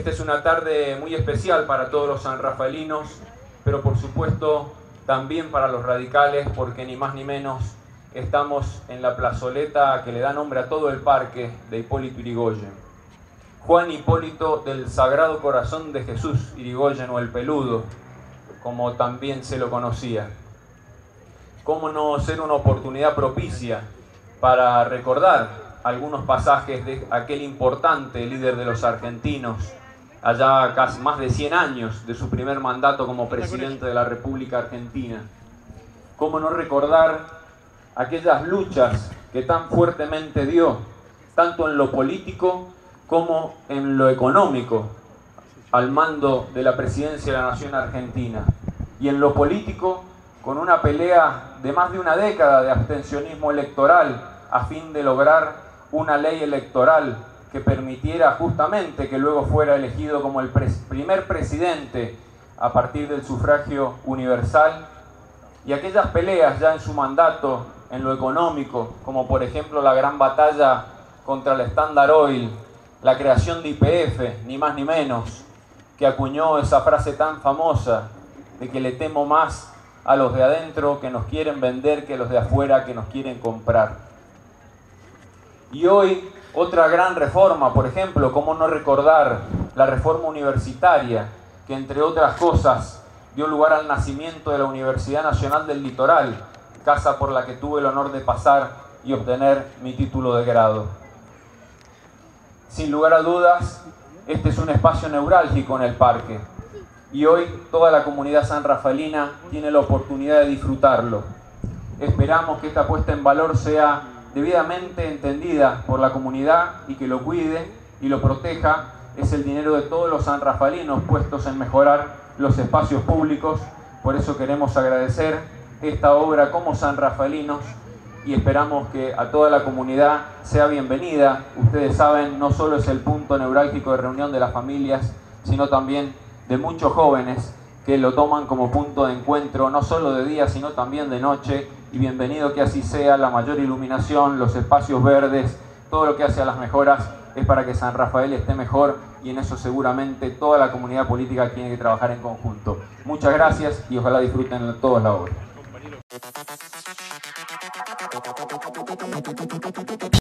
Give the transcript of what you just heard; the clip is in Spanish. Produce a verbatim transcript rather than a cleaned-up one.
Esta es una tarde muy especial para todos los sanrafaelinos, pero por supuesto también para los radicales, porque ni más ni menos estamos en la plazoleta que le da nombre a todo el parque de Hipólito Yrigoyen. Juan Hipólito del Sagrado Corazón de Jesús Yrigoyen, o el Peludo, como también se lo conocía. ¿Cómo no ser una oportunidad propicia para recordar algunos pasajes de aquel importante líder de los argentinos, allá casi más de cien años de su primer mandato como presidente de la República Argentina? ¿Cómo no recordar aquellas luchas que tan fuertemente dio, tanto en lo político como en lo económico, al mando de la presidencia de la Nación Argentina? Y en lo político, con una pelea de más de una década de abstencionismo electoral a fin de lograr una ley electoral que permitiera justamente que luego fuera elegido como el pres- primer presidente a partir del sufragio universal, y aquellas peleas ya en su mandato en lo económico, como por ejemplo la gran batalla contra el Standard Oil, la creación de Y P F, ni más ni menos, que acuñó esa frase tan famosa de que le temo más a los de adentro que nos quieren vender que los de afuera que nos quieren comprar. Y hoy otra gran reforma, por ejemplo, cómo no recordar la reforma universitaria, que entre otras cosas dio lugar al nacimiento de la Universidad Nacional del Litoral, casa por la que tuve el honor de pasar y obtener mi título de grado. Sin lugar a dudas, este es un espacio neurálgico en el parque, y hoy toda la comunidad sanrafaelina tiene la oportunidad de disfrutarlo. Esperamos que esta puesta en valor sea debidamente entendida por la comunidad y que lo cuide y lo proteja. Es el dinero de todos los sanrafaelinos puestos en mejorar los espacios públicos. Por eso queremos agradecer esta obra como sanrafaelinos y esperamos que a toda la comunidad sea bienvenida. Ustedes saben, no solo es el punto neurálgico de reunión de las familias, sino también de muchos jóvenes que lo toman como punto de encuentro, no solo de día, sino también de noche. Y bienvenido que así sea. La mayor iluminación, los espacios verdes, todo lo que hace a las mejoras es para que San Rafael esté mejor, y en eso seguramente toda la comunidad política tiene que trabajar en conjunto. Muchas gracias y ojalá disfruten todos la obra.